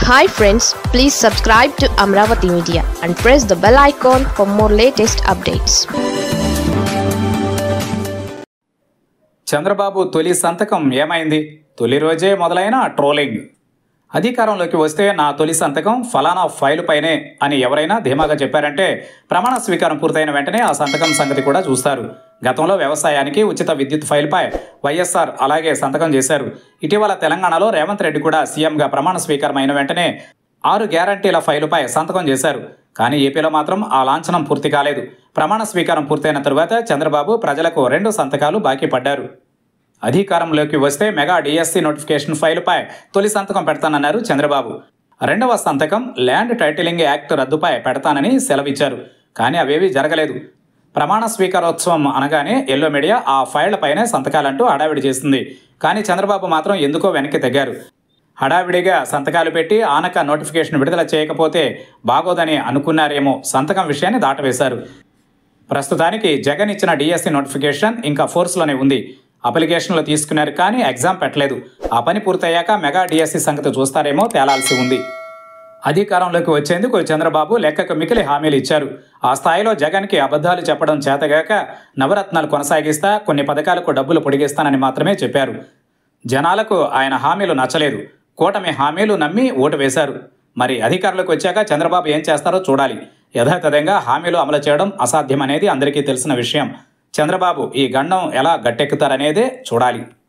Hi friends, please subscribe to Amravati Media and press the bell icon for more latest updates. Chandrababu తొలి సంతకం ఏమైంది? తొలి రోజే మొదలైన ట్రోలింగ్. అధికారంలోకి వస్తే నా తొలి సంతకం ఫలానా ఫైలు పైనే అని ఎవరైనా ధీమాగా చెప్పారంటే ప్రమాణ స్వీకారం పూర్తయిన వెంటనే ఆ సంతకం సంగతి కూడా చూస్తారు. గతంలో వ్యవసాయానికి ఉచిత విద్యుత్ ఫైల్పై వైఎస్ఆర్ అలాగే సంతకం చేశారు. ఇటీవల తెలంగాణలో రేవంత్ రెడ్డి కూడా సీఎంగా ప్రమాణ స్వీకారం అయిన వెంటనే 6 గ్యారంటీల ఫైలుపై సంతకం చేశారు. కానీ ఏపీలో మాత్రం ఆ లాంఛనం పూర్తి కాలేదు. ప్రమాణ స్వీకారం పూర్తయిన తరువాత చంద్రబాబు ప్రజలకు 2 సంతకాలు బాకీ పడ్డారు. అధికారంలోకి వస్తే మెగా డిఎస్సి నోటిఫికేషన్ ఫైలుపై తొలి సంతకం పెడతానన్నారు చంద్రబాబు. 2వ సంతకం ల్యాండ్ టైటిలింగ్ యాక్ట్ రద్దుపై పెడతానని సెలవిచ్చారు. కానీ అవేవీ జరగలేదు. ప్రమాణ స్వీకారోత్సవం అనగానే ఎల్లో మీడియా ఆ ఫైళ్లపైనే సంతకాలంటూ హడావిడి చేసింది. కానీ చంద్రబాబు మాత్రం ఎందుకో వెనక్కి తగ్గారు. హడావిడిగా సంతకాలు పెట్టి ఆనక నోటిఫికేషన్ విడుదల చేయకపోతే బాగోదని అనుకున్నారేమో సంతకం విషయాన్ని దాటవేశారు. ప్రస్తుతానికి జగన్ ఇచ్చిన డిఎస్సి నోటిఫికేషన్ ఇంకా ఫోర్స్లోనే ఉంది. అప్లికేషన్లు తీసుకున్నారు కానీ ఎగ్జామ్ పెట్టలేదు. ఆ పని పూర్తయ్యాక మెగా డిఎస్సి సంగతి చూస్తారేమో తేలాల్సి ఉంది. అధికారంలోకి వచ్చేందుకు చంద్రబాబు లెక్కకు మికిలి హామీలు ఇచ్చారు. ఆ స్థాయిలో జగన్కి అబద్ధాలు చెప్పడం చేతగాక నవరత్నాలు కొనసాగిస్తా, కొన్ని పథకాలకు డబ్బులు పొడిగిస్తానని మాత్రమే చెప్పారు. జనాలకు ఆయన హామీలు నచ్చలేదు. కూటమి హామీలు నమ్మి ఓటు వేశారు. మరి అధికారంలోకి వచ్చాక చంద్రబాబు ఏం చేస్తారో చూడాలి. యథాతథంగా హామీలు అమలు చేయడం అసాధ్యమనేది అందరికీ తెలిసిన విషయం. చంద్రబాబు ఈ గండం ఎలా గట్టెక్కుతారనేదే చూడాలి.